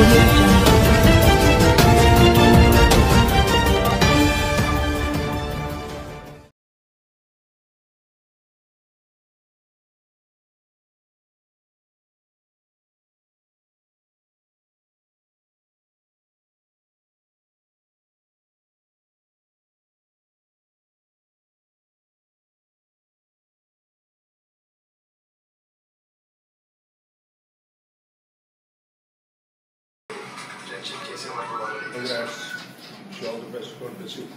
Audio Jungle. Congrats. Wish you all the best. God bless you.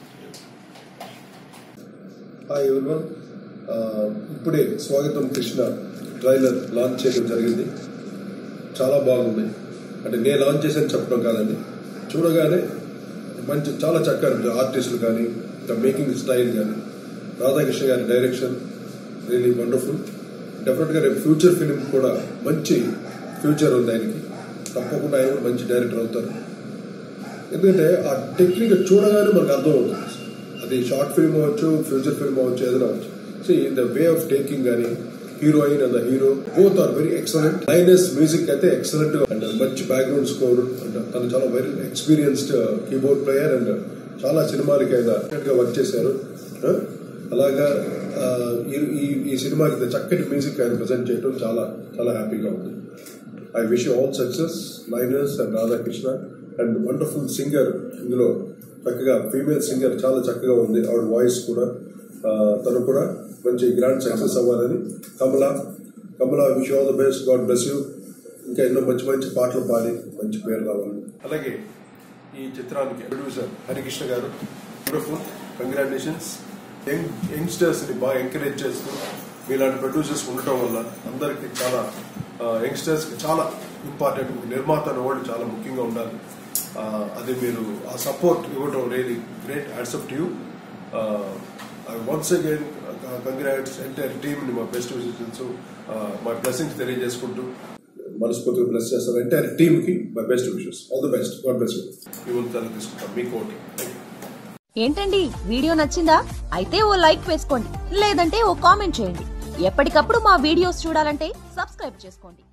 Hi everyone. ఇప్పుడే స్వాగతం Krishna trailer launch చేయడం జరిగింది. చాలా బాగుంది. అంటే నేను లాంచ్ చేశాను చెప్పడం కాదండి, చూడగానే మంచి చాలా చక్కగా ఆర్టిస్టులు కానీ ఇంకా మేకింగ్ స్టైల్ కానీ రాధాకృష్ణ గారి డైరెక్షన్ రియలీ వండర్ఫుల్. డెఫినెట్గా రేపు ఫ్యూచర్ ఫిలిం కూడా మంచి ఫ్యూచర్ ఉంది ఆయనకి. తప్పకుండా ఆయన మంచి డైరెక్టర్ అవుతారు. ఎందుకంటే ఆ టెక్నిక్ చూడగానే మనకు అర్థమవుతుంది. అది షార్ట్ ఫిల్మ్ అవ్వచ్చు, ఫ్యూచర్ ఫిల్మ్ అవ్వచ్చు, ఏదైనా అవ్వచ్చు. See the way of taking కానీ heroine and the hero both are very excellent. లైనస్ మ్యూజిక్ అయితే ఎక్సలెంట్ గా అంటే మంచి బ్యాక్గ్రౌండ్ స్కోర్ అంటే తను చాలా very experienced keyboard player and చాలా సినిమాలకి ఆయన వర్క్ చేశారు. అలాగా ఈ సినిమాకి చక్కటి మ్యూజిక్ ఆయన ప్రజెంట్ చేయడం చాలా చాలా హ్యాపీగా ఉంది. I wish you all success, Linus and Radhakrishna, and wonderful singer. ఇందులో చక్కగా ఫీమేల్ సింగర్ చాలా చక్కగా ఉంది. ఆవిడ వాయిస్ కూడా తను కూడా మంచి గ్రాండ్ సక్సెస్ అవ్వాలని. Kamala wish all the best. God bless you. ఇంకా ఎన్నో మంచి మంచి పాటలు పాడి మంచి పేరు రావాలి. అలాగే ఈ చిత్రానికి ప్రొడ్యూసర్ హరికృష్ణ గారు వండర్ఫుల్. కంగ్రాచులేషన్స్. యంగ్స్టర్స్ ని బాగా ఎంకరేజ్ చేస్తూ మీలాంటి ప్రొడ్యూసర్స్ ఉండటం వల్ల అందరికి చాలా యంగ్స్టర్స్ కి చాలా ఇంపార్టెంట్. నిర్మాత అనేవాళ్ళు చాలా ముఖ్యంగా ఉండాలి. అది మీరు ఆ సపోర్ట్ ఇవ్వడం really great. Hats off to you. Once again congrats entire team ని మా బెస్ట్ విషెస్ మా బ్లెస్సింగ్స్ తెలియజేసుకుంటూ మనస్ఫూర్తిగా బ్లెస్ చేస్తాను. ఎంటైర్ టీమ్ కి my best wishes. All the best. God bless you. ఈ వంతాలు తీసుకుంటాం మీ కోటి. ఏంటండి వీడియో నచ్చిందా? అయితే ఓ లైక్ వేసుకోండి, లేదంటే ఓ కామెంట్ చేయండి. ఎప్పటికప్పుడు మా వీడియోస్ చూడాలంటే సబ్స్క్రైబ్ చేసుకోండి.